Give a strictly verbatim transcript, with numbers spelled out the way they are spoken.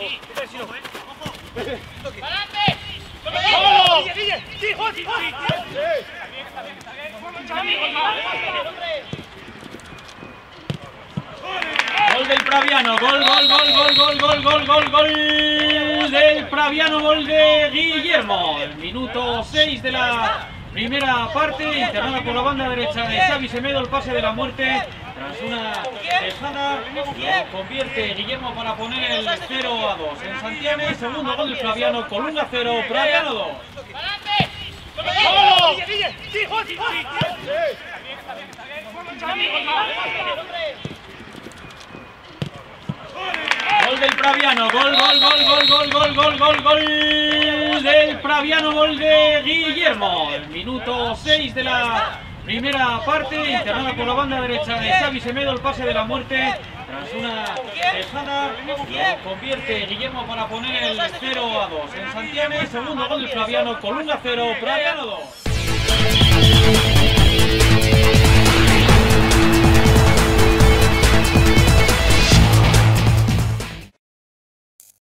Gol del Praviano, gol, gol, gol, gol, gol, gol, gol, gol, gol del Praviano, gol de Guillermo. El minuto seis de la primera parte, internada por la banda derecha de Xavi Semedo, el pase de la muerte. Tras una tejada, lo convierte Guillermo para poner el cero a dos en Santianes. Segundo gol del Praviano, Colunga cero, Praviano dos. Gol del Praviano, gol, gol, gol, gol, gol, gol, gol, gol, gol del Praviano, gol de Guillermo. El minuto seis de la primera parte, internada por la banda derecha de Xavi Semedo, el pase de la muerte. Tras una tejada, lo convierte Guillermo para poner el cero a dos en Santianes. Segundo gol del Praviano, Colunga cero, Praviano dos.